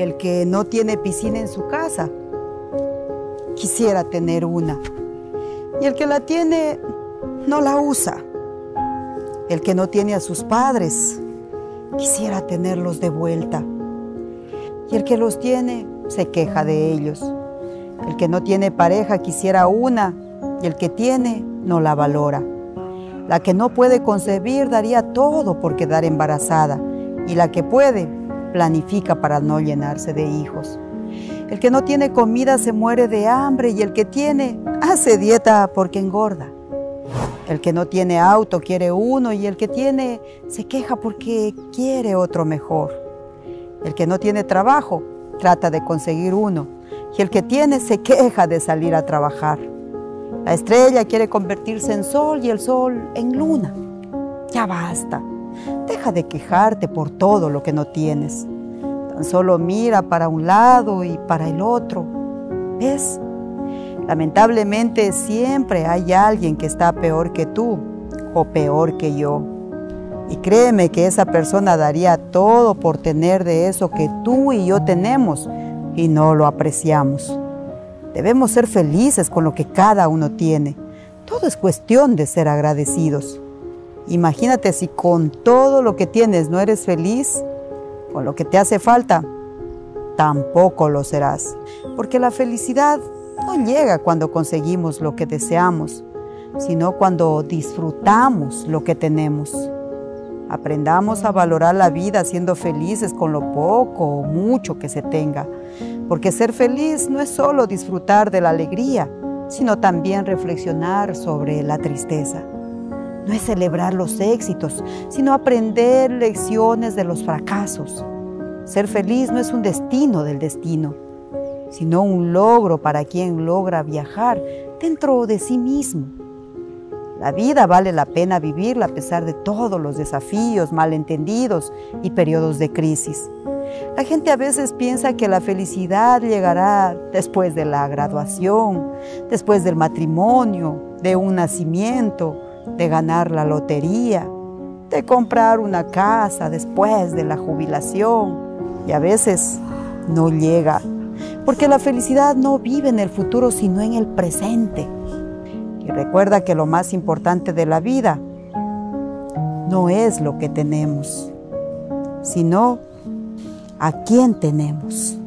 El que no tiene piscina en su casa, quisiera tener una. Y el que la tiene, no la usa. El que no tiene a sus padres, quisiera tenerlos de vuelta. Y el que los tiene, se queja de ellos. El que no tiene pareja, quisiera una. Y el que tiene, no la valora. La que no puede concebir, daría todo por quedar embarazada. Y la que puede, planifica para no llenarse de hijos. El que no tiene comida se muere de hambre y el que tiene hace dieta porque engorda. El que no tiene auto quiere uno y el que tiene se queja porque quiere otro mejor. El que no tiene trabajo trata de conseguir uno y el que tiene se queja de salir a trabajar. La estrella quiere convertirse en sol y el sol en luna. Ya basta. Deja de quejarte por todo lo que no tienes. Tan solo mira para un lado y para el otro. ¿Ves? Lamentablemente siempre hay alguien que está peor que tú o peor que yo. Y créeme que esa persona daría todo por tener de eso que tú y yo tenemos y no lo apreciamos. Debemos ser felices con lo que cada uno tiene. Todo es cuestión de ser agradecidos. Imagínate si con todo lo que tienes no eres feliz, con lo que te hace falta, tampoco lo serás. Porque la felicidad no llega cuando conseguimos lo que deseamos, sino cuando disfrutamos lo que tenemos. Aprendamos a valorar la vida siendo felices con lo poco o mucho que se tenga. Porque ser feliz no es solo disfrutar de la alegría, sino también reflexionar sobre la tristeza. No es celebrar los éxitos, sino aprender lecciones de los fracasos. Ser feliz no es un destino del destino, sino un logro para quien logra viajar dentro de sí mismo. La vida vale la pena vivirla a pesar de todos los desafíos, malentendidos y periodos de crisis. La gente a veces piensa que la felicidad llegará después de la graduación, después del matrimonio, de un nacimiento, de ganar la lotería, de comprar una casa después de la jubilación. Y a veces no llega, porque la felicidad no vive en el futuro, sino en el presente. Y recuerda que lo más importante de la vida no es lo que tenemos, sino a quién tenemos.